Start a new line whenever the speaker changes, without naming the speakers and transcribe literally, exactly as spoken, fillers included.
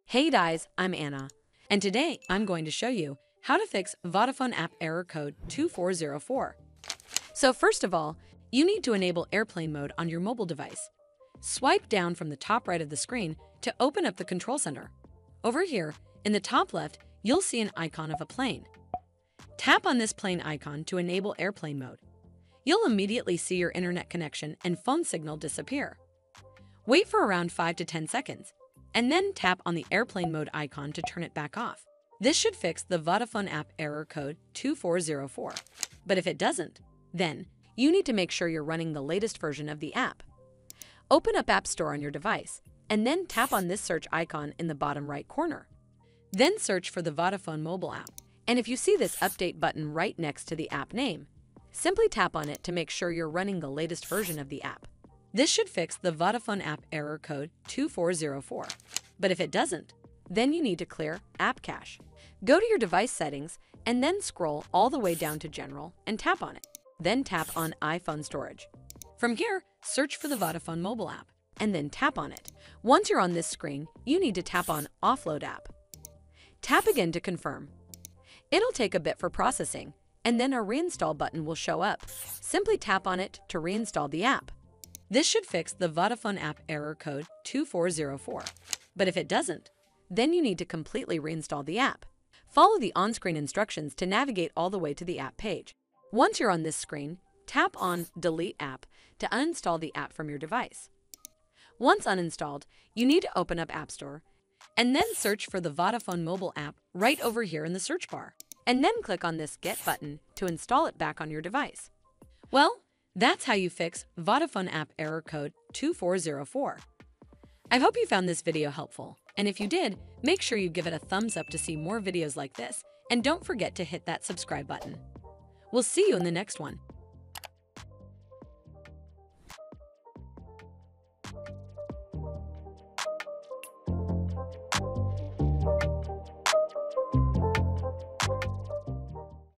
Hey guys, I'm Anna, and today I'm going to show you how to fix Vodafone app error code two four zero four. So first of all, you need to enable airplane mode on your mobile device. Swipe down from the top right of the screen to open up the control center. Over here, in the top left, you'll see an icon of a plane. Tap on this plane icon to enable airplane mode. You'll immediately see your internet connection and phone signal disappear. Wait for around five to ten seconds, and then tap on the airplane mode icon to turn it back off. This should fix the Vodafone app error code two four zero four. But if it doesn't, then you need to make sure you're running the latest version of the app. Open up App Store on your device, and then tap on this search icon in the bottom right corner. Then search for the Vodafone mobile app, and if you see this update button right next to the app name, simply tap on it to make sure you're running the latest version of the app. This should fix the Vodafone app error code two four zero four. But if it doesn't, then you need to clear App Cache. Go to your device settings and then scroll all the way down to General and tap on it. Then tap on iPhone Storage. From here, search for the Vodafone mobile app and then tap on it. Once you're on this screen, you need to tap on Offload app. Tap again to confirm. It'll take a bit for processing, and then a reinstall button will show up. Simply tap on it to reinstall the app. This should fix the Vodafone app error code two four zero four. But if it doesn't, then you need to completely reinstall the app. Follow the on-screen instructions to navigate all the way to the app page. Once you're on this screen, tap on Delete App to uninstall the app from your device. Once uninstalled, you need to open up App Store and then search for the Vodafone mobile app right over here in the search bar, and then click on this Get button to install it back on your device. Well, that's how you fix Vodafone app error code two four zero four. I hope you found this video helpful, and if you did, make sure you give it a thumbs up to see more videos like this, and don't forget to hit that subscribe button. We'll see you in the next one.